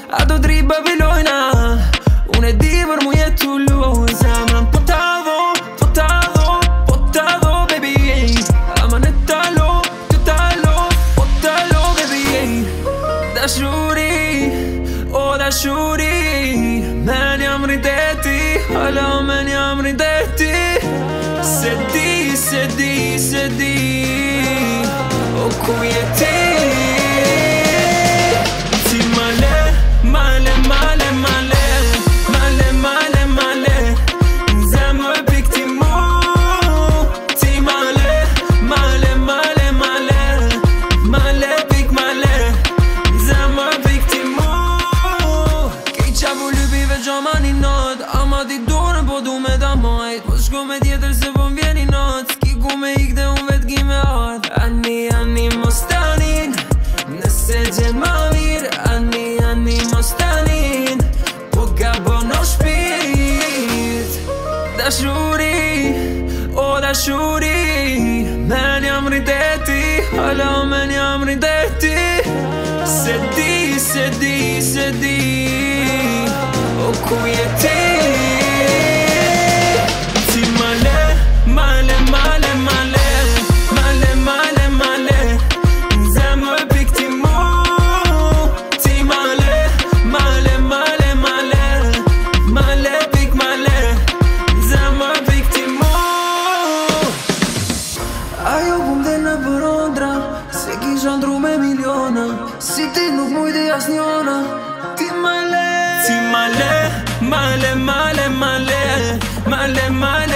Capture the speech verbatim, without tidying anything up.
A do tri Babilojna, unë e di për mu jetu lu. Zemrën po t'adho, po t'adho, po t'adho, baby. Ama në talo, t'ju talo, po t'alo, baby. Dashuri, o dashuri, men jam rideti, hala men jam rideti. Se di, se di, se di, o ku je ti? Ti male, male, male, male, male, male, male, zemër pik ti mu. Ti male, male, male, male, male pik male, zemër pik ti mu. Kej qa pu lypive gjoma një not, ama ti dorën po du me ta majt. Po shko me tjetër se po m'vjeni not, s'ki ku me ik dhe unë vet ki me art. Ani, ani mos tanin, nëse gjen ma mirë. Ani, ani mos tanin, po ka bono shpirt. Dashuri, o dashuri, men jam rideti, hala men jam rideti. Se di, se di, se di, o ku je ti? Ti male, male, male, male, male, male, male, zemër pik ti mu. Ti male, male, male, male, male pik male, zemër pik ti mu. Ajo pu m'dhe në përondra, se kisha ndru me miliona. Si ti nuk mujti as njona. Ti male, ti male, male, male, male, male, male.